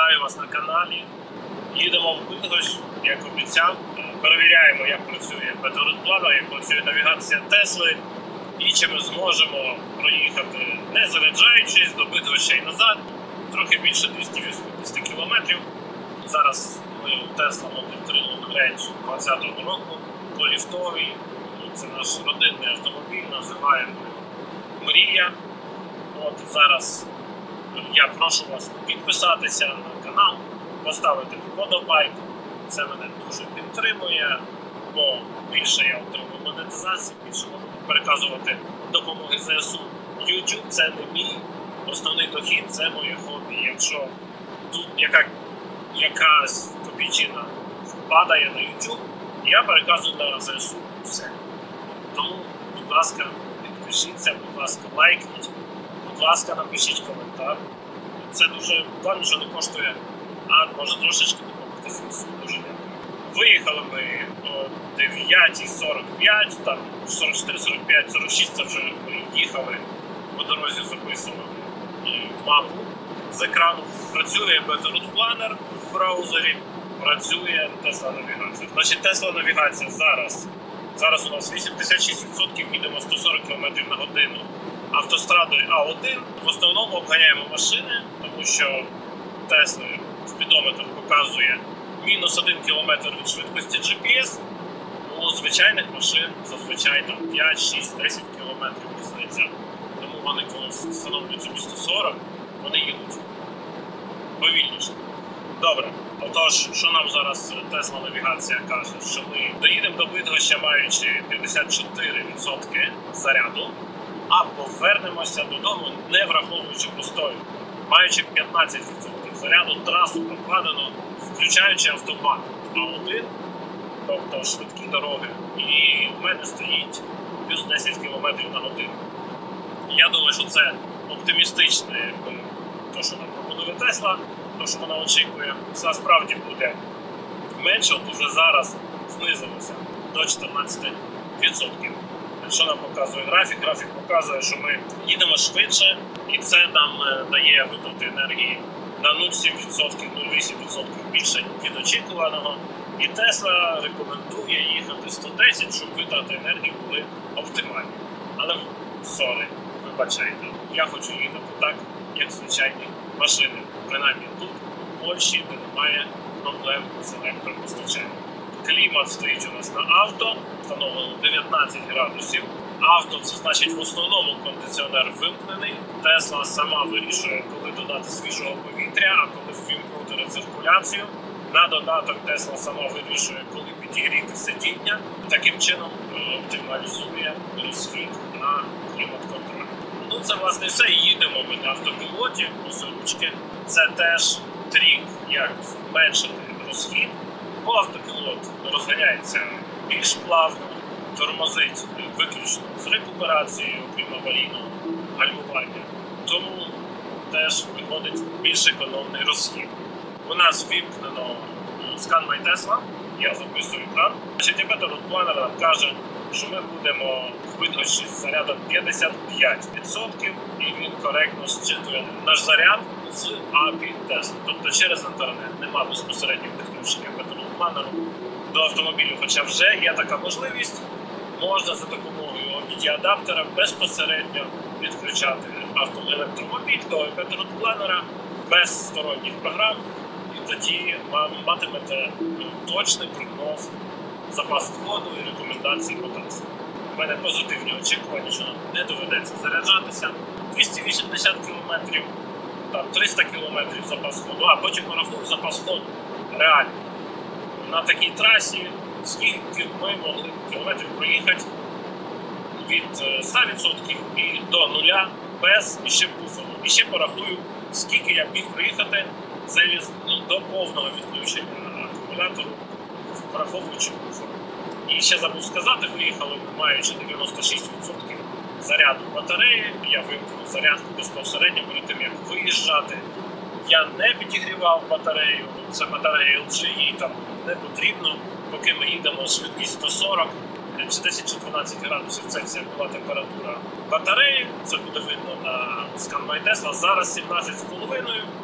Вітаю вас на каналі. Їдемо в Битгощ, як обіцяв. Перевіряємо, як працює бета-рут-планер, як працює навігація Тесли і чи ми зможемо проїхати, не заряджаючись, до Битгоща і назад. Трохи більше 280 км. Зараз ми у Tesla Model 3 Long Range 2020 року, поліфтовий. Це наш родинний автомобіль, називаємо Мрія. От зараз я прошу вас підписатися на канал, поставити вподобайку. Це мене дуже підтримує, бо більше я отримую монетизацію, більше можу переказувати допомоги ЗСУ. YouTube – це не мій основний дохід, це моє хобі. Якщо тут якась копійчина падає на YouTube, я переказую на ЗСУ. Все. Тому, будь ласка, підпишіться, будь ласка, лайкніть, будь ласка, напишіть коментар. Це дуже вам нічого не коштує, а може трошечки допомогти ЗСУ. Дуже дякую. Виїхали ми о 9:45, там 44, 45, 46, це вже ми їхали по дорозі, записували мапу з екрану. Працює бета-рут-планер в браузері, працює Tesla навігація. Значить, Tesla навігація зараз у нас 86%, їдемо 140 км на годину автострадою А1. В основному обганяємо машини, тому що Tesla спідометр показує мінус 1 км від швидкості GPS. У звичайних машин зазвичай там 5, 6, 10 км різниця. Тому вони, коли встановлюють собі 140, вони їдуть повільніше. Добре. Отож, що нам зараз Tesla навігація каже? Що ми доїдемо до Битгоща, маючи 54% заряду, а повернемося додому, не враховуючи простою, маючи 15% заряду, трасу прокладено, включаючи автобан А1, тобто швидкі дороги, і в мене стоїть плюс 10 км на годину. Я думаю, що це оптимістичне, те, що нам пропонує Tesla, те, що вона очікує. Це насправді буде менше, от уже зараз знизилося до 14%. Що нам показує графік? Графік показує, що ми їдемо швидше, і це нам дає витрати енергії на 0,7%, 0,8% більше від очікуваного. І Tesla рекомендує їхати 110, щоб витрати енергії були оптимальні. Але, вибачайте, я хочу їхати так, як звичайні машини. Принаймні тут, у Польщі, де немає проблем з електропостачанням. Клімат стоїть у нас на авто, встановлено 19 градусів. Авто – це значить в основному кондиціонер вимкнений. Tesla сама вирішує, коли додати свіжого повітря, а коли ввімкнути рециркуляцію. На додаток Tesla сама вирішує, коли підігріти сидіння. Таким чином оптималізує розхід на клімат-контроль. Ну це власне все. Їдемо ми на автопілоті, ручки. Це теж трік, як зменшити розхід. Бо автопілот розганяється більш плавно, тормозить виключно з рекуперацією, крім аварійного гальмування. Тому теж виходить більш економний розхід. У нас вімкнено Scan My Tesla, я записую екран. Бета-рут-планер нам каже, що ми будемо в Битгощі з зарядом 55%, і він коректно зчитує наш заряд з API Tesla. Тобто через інтернет. Нема безпосереднього підключення бета-рут-планеру до автомобілю, хоча вже є така можливість. Можна за допомогою OBD-адаптера безпосередньо підключати електромобіль до бета-рут-планера без сторонніх програм. І тоді матимете точний прогноз запасу ходу і рекомендації по Tesla. У мене позитивні очікування, що нам не доведеться заряджатися. 280 км, там 300 км запас ходу, а потім порахую запас ходу реально. На такій трасі, скільки ми могли кілометрів проїхати від 100% і до нуля без іще буферу. І ще порахую, скільки я міг проїхати до повного відключення акумулятору, враховуючи буфер. І ще забув сказати, виїхали, маючи 96% заряду батареї. Я вимкнув зарядку безпосередньо перед тим, як виїжджати. Я не підігрівав батарею, це батарея LG, їй там не потрібно. Поки ми їдемо швидкість 140, 10 чи 12 градусів Цельсія була температура батареї. Це буде видно на Scan My Tesla. Зараз 17,5.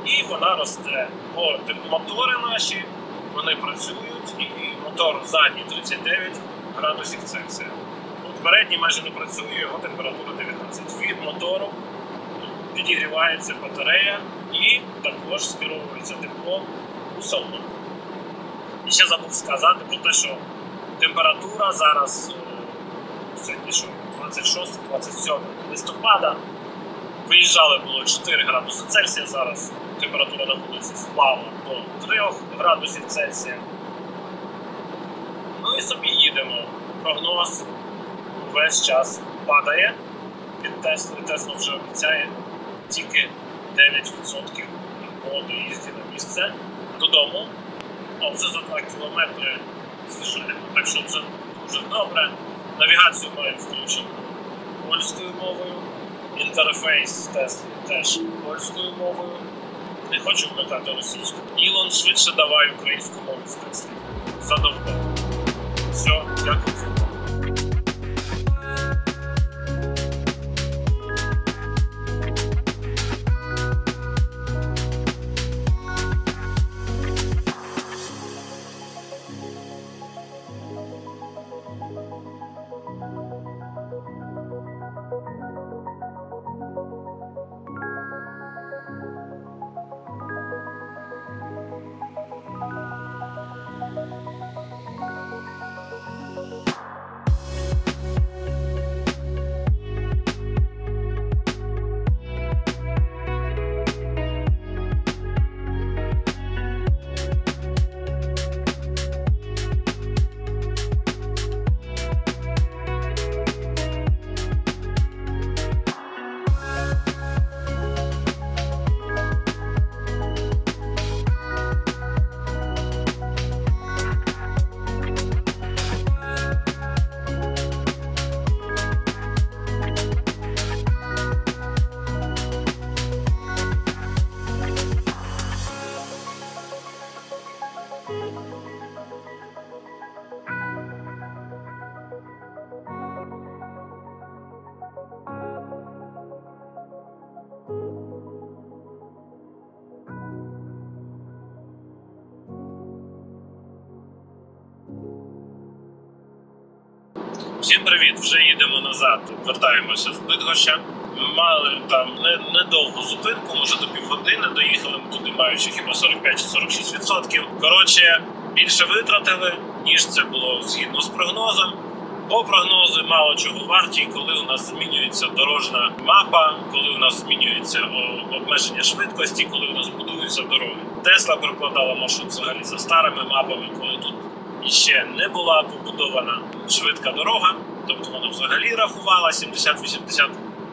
і вона росте. Бо мотори наші, вони працюють, і мотор задній 39 градусів Цельсія. Передній майже не працює, його температура 19. Від мотору підігрівається батарея і також скеровується тепло у салон. І ще забув сказати про те, що температура зараз, сьогодні 26-27 листопада, виїжджали було 4 градуси Цельсія, зараз температура на вулиці впала до 3 градусів Цельсія. Ну і собі їдемо. Прогноз весь час падає від Тесли. Тесла вже обіцяє тільки 9% по доїзді на місце додому. А вже за 2 кілометри з'їжджаємо. Так що вже дуже добре. Навігацію маю включену польською мовою. Інтерфейс Тесли теж польською мовою. Не хочу вмикати російську. Ілон, швидше давай українську мову в Теслі. Задоволено. Все, дякую за увагу. Всім привіт! Вже їдемо назад, вертаємося з Бидгоща. Мали там недовгу зупинку, може до півгодини, доїхали ми туди, маючи хіба 45 чи 46%. Коротше, більше витратили, ніж це було згідно з прогнозом. Бо прогнози мало чого варті, коли у нас змінюється дорожна мапа, коли у нас змінюється обмеження швидкості, коли у нас будуються дороги. Тесла прокладала маршрут взагалі за старими мапами, коли тут іще не була побудована швидка дорога, тобто вона взагалі рахувала 70, 80,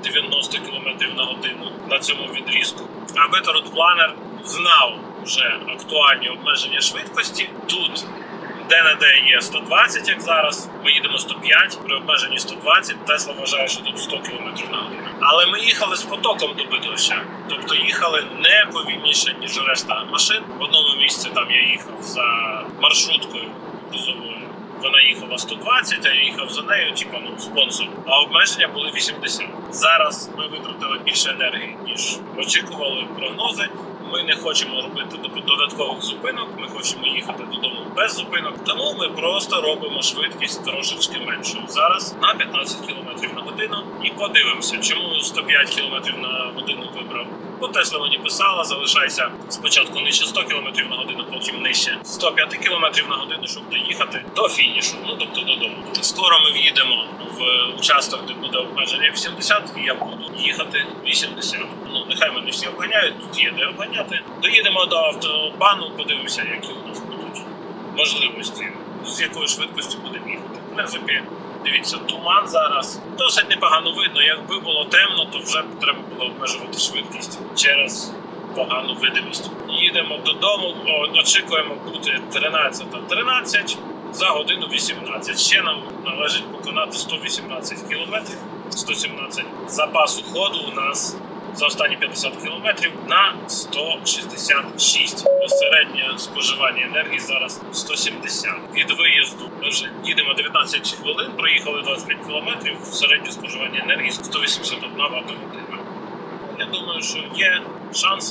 90 км на годину на цьому відрізку. А Better Route Planner знав вже актуальні обмеження швидкості. Тут де-не-де є 120, як зараз. Ми їдемо 105, при обмеженні 120. Тесла вважає, що тут 100 км на годину. Але ми їхали з потоком до Бидгоща. Тобто їхали не повільніше, ніж решта машин. В одному місці там я їхав за маршруткою грузовою. Вона їхала 120, а я їхав за нею, спонсор. А обмеження були 80. Зараз ми витратили більше енергії, ніж очікували прогнози. Ми не хочемо робити додаткових зупинок, ми хочемо їхати додому без зупинок, тому ми просто робимо швидкість трошечки меншою. Зараз на 15 км на годину і подивимося, чому 105 км на годину вибрав. Бо Тесла мені писала, залишайся спочатку нижче 100 км на годину, потім нижче 105 км на годину, щоб доїхати до фінішу, тобто додому. Скоро ми в'їдемо в участок, де буде обмеження 80, і я буду їхати 80. Нехай мене всі обганяють, тут є де обганяти. Доїдемо до автобану, подивимося, які у нас будуть можливості, з якою швидкістю будемо їхати. В принципі, дивіться, туман зараз. Досить непогано видно. Якби було темно, то вже треба було обмежувати швидкість через погану видимість. Їдемо додому, очікуємо бути 13:13, за годину 18. Ще нам належить поконати 118 кілометрів, 117. Запасу ходу у нас за останні 50 кілометрів на 166. Середнє споживання енергії зараз 170. Від виїзду ми вже їдемо 19 хвилин, проїхали 25 кілометрів, середнє споживання енергії 181 Вт-година. Я думаю, що є шанси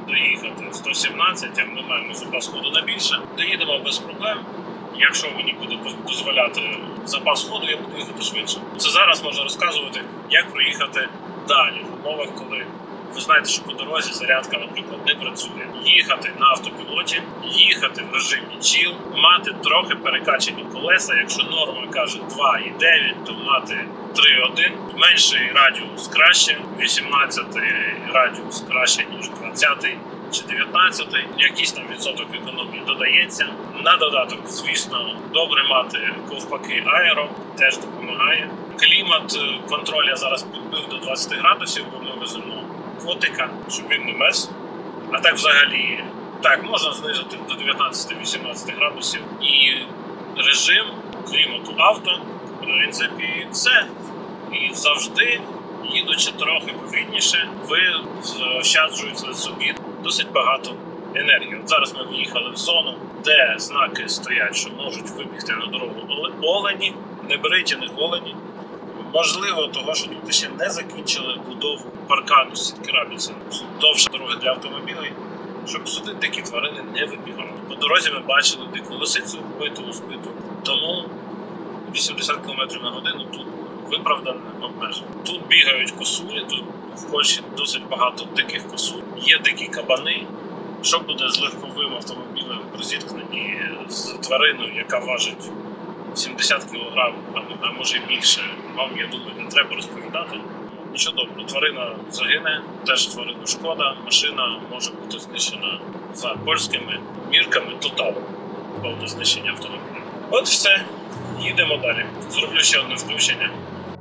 доїхати 117, а ми маємо запас ходу на більше. Доїдемо без проблем. Якщо мені буде дозволяти запас ходу, я буду їхати швидше. Це зараз можна розказувати, як проїхати далі в умовах, коли ви знаєте, що по дорозі зарядка, наприклад, не працює. Їхати на автопілоті, їхати в режимі chill, мати трохи перекачані колеса. Якщо норма каже 2,9, то мати 3,1. Менший радіус краще, 18-й радіус краще, ніж 20-й чи 19-й. Якийсь там відсоток економії додається. На додаток, звісно, добре мати ковпаки аеро, теж допомагає. Клімат, контроль я зараз підбив до 20 градусів, бо ми веземо котика, щоб він не мес. А так взагалі, так, можна знизити до 19-18 градусів. І режим клімату авто, в принципі, все. І завжди, їдучи трохи повільніше, ви заощаджуєте собі досить багато енергії. От зараз ми виїхали в зону, де знаки стоять, що можуть вибігти на дорогу олені, не бриті, не голені. Можливо, того, що люди ще не закінчили будову паркану сітки рабіця, довша дорога для автомобілів, щоб сюди дикі тварини не вибігали. По дорозі ми бачили дику лисицю вбиту, збиту. Тому 80 км на годину тут виправдане обмеження. Тут бігають косулі, тут в Польщі досить багато диких косуль. Є дикі кабани. Що буде з легковим автомобілем при зіткненні з твариною, яка важить 70 кг, а може і більше, вам, я думаю, не треба розповідати. Нічого доброго, тварина загине, теж тварину шкода, машина може бути знищена за польськими мірками тотал, повне знищення автомобіля. От все, їдемо далі. Зроблю ще одне включення.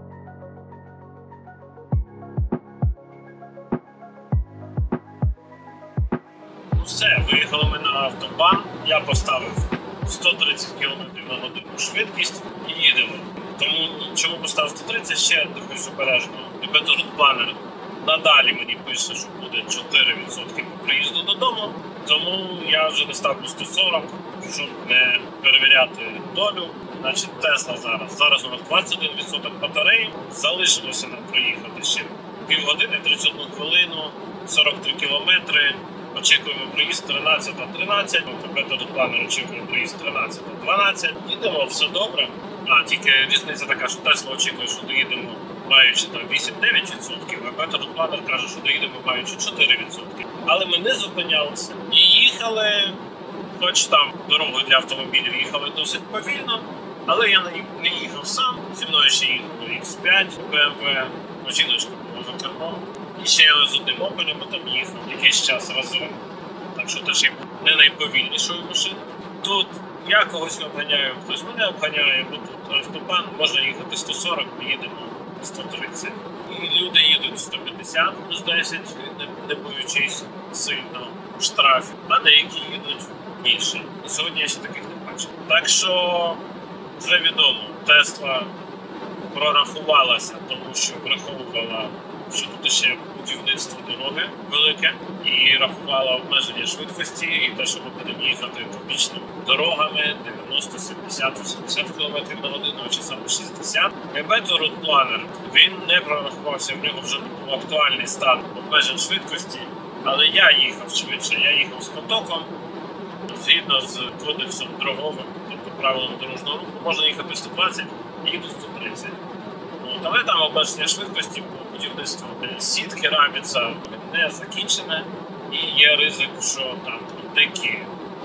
Все, виїхали ми на автобан, я поставив 130 км на годину швидкість і їдемо. Тому чому поставив 130, ще дивлюсь обережно. Бетурут-планер надалі мені пише, що буде 4% по приїзду додому, тому я вже не ставлю 140, щоб не перевіряти долю. Значить, Тесла зараз у нас 21% батареї, залишилося нам проїхати ще півгодини, 31 хвилину, 43 кілометри. Очікуємо приїзд 13:13, Бетурут-планер очікує приїзд 13:12. Їдемо, все добре. Тільки різниця така, що Тесла очікує, що доїдемо маючи там 8-9%, а Бетурут-планер каже, що доїдемо маючи 4%. Але ми не зупинялися і їхали, хоч там дорогою для автомобілів їхали досить повільно, але я не їхав сам, зі мною ще їхав X5, BMW, жіночка була за кермом. І ще я з одним опелем там їхав якийсь час разом. Так що теж я був не найповільнішою машиною. Тут я когось обганяю, хтось мене обганяє, бо тут автобан, можна їхати 140, ми їдемо 130. І люди їдуть 150 плюс 10, не боючись сильно штрафів, а деякі їдуть більше. І сьогодні я ще таких не бачив. Так що вже відомо, Тесла прорахувалася, тому що враховувала, що тут ще будівництво дороги велике, і рахувала обмеження швидкості, і те, що ми будемо їхати побічними дорогами 90, 70, 80 км на годину, а часами 60. Бетурут-планер, він не прорахувався, в нього вже був актуальний стан обмежень швидкості, але я їхав швидше, я їхав з потоком, згідно з кодексом дороговим, тобто правилам дорожнього руху, можна їхати 120, їду 130. Але там обмеження швидкості по будівництву сітки рабіця не закінчене, і є ризик, що там дикі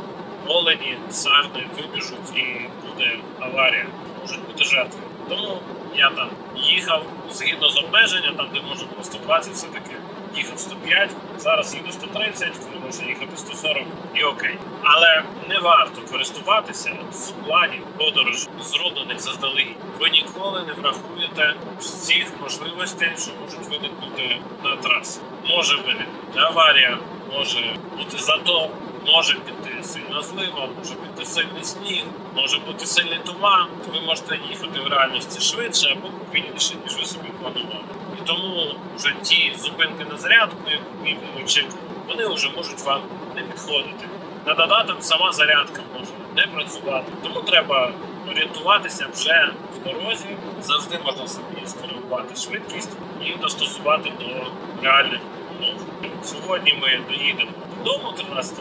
олені, сарни вибіжуть і буде аварія, можуть бути жертви. Тому я там їхав згідно з обмеження, там де можна було 120, все-таки їхав 105, зараз їду 130, коли можна їхати 140 і окей. Але не варто користуватися з планів подорожі, зроблених заздалегідь. Ви ніколи не врахуєте всіх можливостей, що можуть виникнути на трасі. Може виникнути аварія, може бути затор, може піти сильна злива, може піти сильний сніг, може бути сильний туман. Ви можете їхати в реальності швидше або повільніше, ніж ви собі планували. І тому вже ті зупинки на зарядку, яку ми очікуємо, вони вже можуть вам не підходити. На додаток сама зарядка може не працювати. Тому треба орієнтуватися вже в дорозі. Завжди можна собі скоригувати швидкість і достосувати до реальних умов. Сьогодні ми доїдемо додому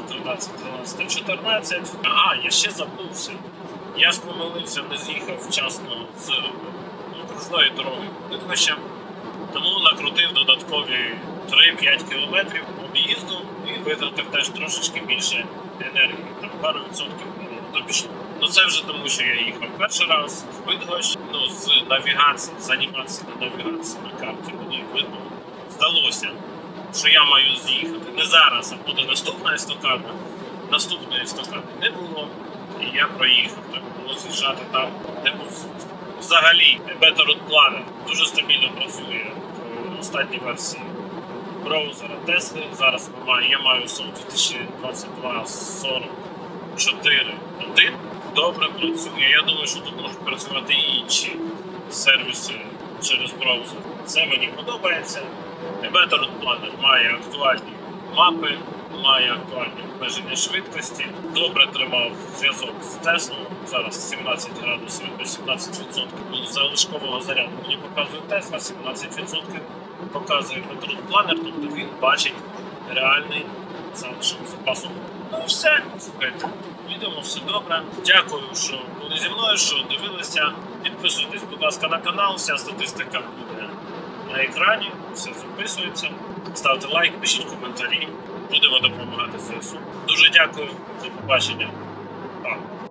13:14. Я ще забувся. Я ж помилився, не з'їхав вчасно з окружної дороги Битгоща, тому накрутив додаткові 3-5 кілометрів об'їзду і витратив теж трошечки більше енергії, там пару відсотків допішло. Це вже тому, що я їхав перший раз в Битгощ, з навігації, з анімації на навігації на карті мені видно. Здалося, що я маю з'їхати не зараз, а буде наступна естакада. Наступної естакади не було, і я проїхав. Так було з'їжджати там, де був. Взагалі, Better Route Planner дуже стабільно працює в останній версії браузера Tesla. Зараз я маю SOP 2022-44.1. Добре працює. Я думаю, що тут можуть працювати і інші сервіси через браузер. Це мені подобається. Better Route Planner має актуальні мапи, має актуальні обмеження швидкості, добре тримав зв'язок з Теслою. Зараз 17 градусів, 18% залишкового заряду мені показує Тесла, 17% показує Better Route Planner, тобто він бачить реальний залишок запасу. Все, слухайте, відомо, все добре. Дякую, що були зі мною, що дивилися. Підписуйтесь, будь ласка, на канал, вся статистика буде на екрані, все записується. Ставте лайк, пишіть коментарі. Будемо допомагати ЗСУ. Дуже дякую. До побачення. Па.